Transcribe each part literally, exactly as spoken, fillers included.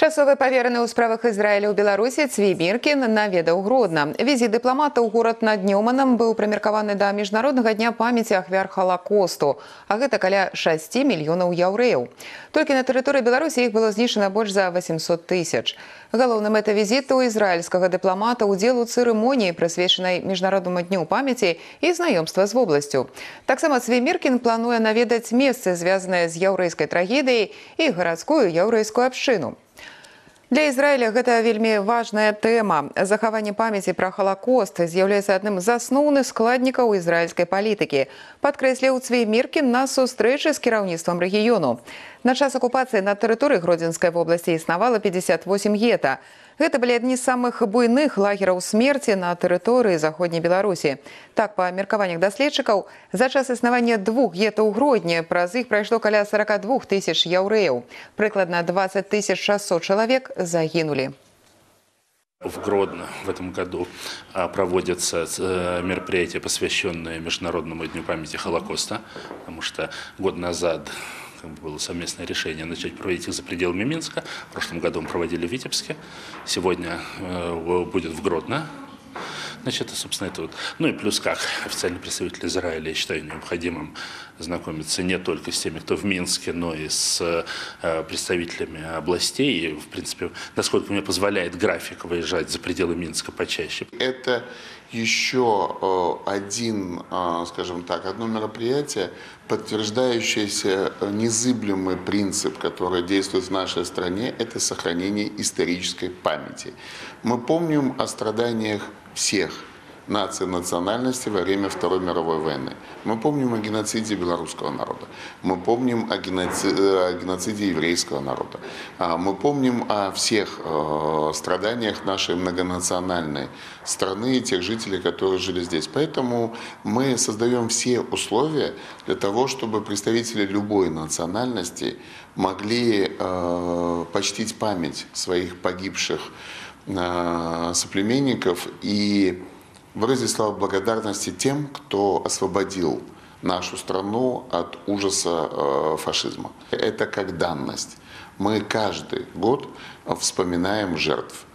Часовы павераны ў справах Ізраіля ў Беларусі Цві Міркін наведаў Гродна. Візіт дыпламата ў горад над Нёманам быў прымеркаваны да міжнароднага дня памяці ахвяр Халакосту, а гэта каля шасці мільёнаў яўрэяў. Толькі на тэрыторыі Беларусі іх было знішчана больш за восемьсот тысяч. Галоўная мэта візіту ізраільскага дыпламата ўдзел у цырымоніі, прысвечанай міжнароднаму дню памяці і знаёмства з вобласцю. Таксама Цві Міркін плануе наведаць месцы, звязаныя з яўрэйскай трагедыяй і гарадскую яўрэйскую абшчыну. Для Ізраіля гэта вельмі важная тэма. Захаванне памяці пра Халакост з'яўляецца адным з асноўных складнікаў ізраільскай палітыкі, падкрэсліў Цві Міркін на сустрэчы з кіраўніцтвам рэгіёну. На час акупацыі на тэрыторыі Гродзенскай вобласці існавала пятьдесят восемь гета. Гэта былі адні з самых буйных лагераў смерці на тэрыторыі заходняй Беларусі. Так, па меркаваннях даследчыкаў, за час існавання двух гетаў у Гродні праз іх прайшло каля сорока двух тысяч яўрэяў. Прыкладна двадцать тысяч шестьсот человек загинули. В Гродно в этом году проводятся мероприятия, посвященные Международному дню памяти Холокоста, потому что год назад было совместное решение начать проводить их за пределами Минска. В прошлом году мы проводили в Витебске. Сегодня будет в Гродно. Значит, собственно, это вот. Ну и плюс, как официальный представитель Израиля, я считаю необходимым знакомиться не только с теми, кто в Минске, но и с представителями областей. И, в принципе, насколько мне позволяет график, выезжать за пределы Минска почаще. Это еще один, скажем так, одно мероприятие, подтверждающееся незыблемый принцип, который действует в нашей стране, это сохранение исторической памяти. Мы помним о страданиях всех наций, национальностей во время Второй мировой войны. Мы помним о геноциде белорусского народа. Мы помним о геноциде, о геноциде еврейского народа. Мы помним о всех страданиях нашей многонациональной страны и тех жителей, которые жили здесь. Поэтому мы создаем все условия для того, чтобы представители любой национальности могли почтить память своих погибших соплеменников и выразить слова благодарности тем, кто освободил нашу страну от ужаса фашизма. Это как данность. Мы каждый год вспоминаем жертв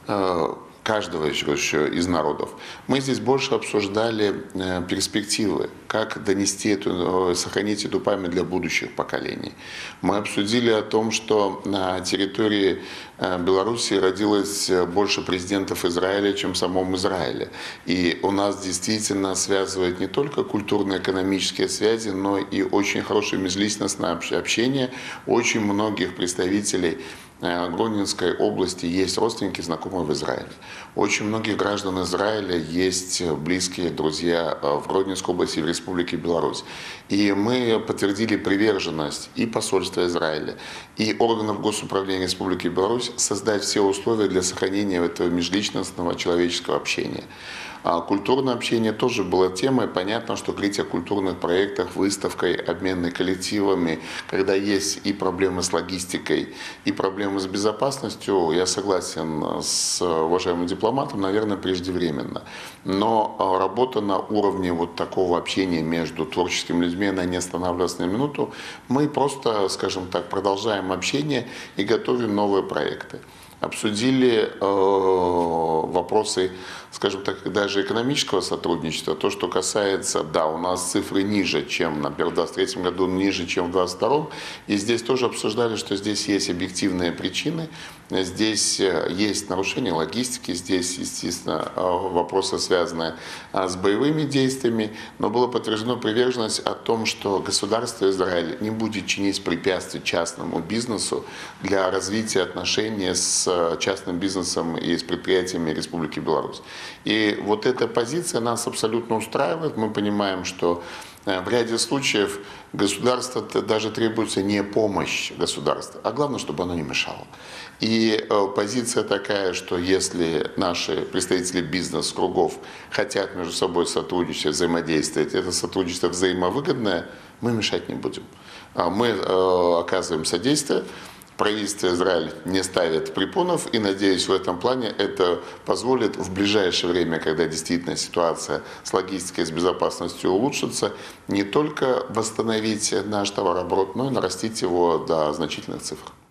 каждого еще из народов. Мы здесь больше обсуждали перспективы, как донести эту, сохранить эту память для будущих поколений. Мы обсудили о том, что на территории Беларуси родилось больше президентов Израиля, чем в самом Израиле. И у нас действительно связывает не только культурно-экономические связи, но и очень хорошее межличностное общение очень многих представителей Гродненской области есть родственники, знакомые в Израиле. Очень многих граждан Израиля есть близкие друзья в Гродненской области и в Республике Беларусь. И мы подтвердили приверженность и посольства Израиля, и органов госуправления Республики Беларусь создать все условия для сохранения этого межличностного человеческого общения. А культурное общение тоже было темой. Понятно, что говорить о культурных проектах, выставкой, обменной коллективами, когда есть и проблемы с логистикой, и проблемы с безопасностью, я согласен с уважаемым дипломатом, наверное, преждевременно. Но работа на уровне вот такого общения между творческими людьми, она не останавливалась на минуту. Мы просто, скажем так, продолжаем общение и готовим новые проекты. Обсудили э, вопросы, скажем так, даже экономического сотрудничества. То, что касается, да, у нас цифры ниже, чем, например, в двадцать третьем году, ниже, чем в двадцать втором. И здесь тоже обсуждали, что здесь есть объективные причины. Здесь есть нарушение логистики, здесь, естественно, вопросы, связанные с боевыми действиями. Но было подтверждено приверженность о том, что государство Израиль не будет чинить препятствий частному бизнесу для развития отношений с частным бизнесом и с предприятиями Республики Беларусь. И вот эта позиция нас абсолютно устраивает. Мы понимаем, что в ряде случаев государству даже требуется не помощь государства, а главное, чтобы оно не мешало. И позиция такая, что если наши представители бизнес-кругов хотят между собой сотрудничать, взаимодействовать, это сотрудничество взаимовыгодное, мы мешать не будем. Мы оказываем содействие. Правительство Израиля не ставит препонов, и, надеюсь, в этом плане это позволит в ближайшее время, когда действительно ситуация с логистикой, с безопасностью улучшится, не только восстановить наш товарооборот, но и нарастить его до значительных цифр.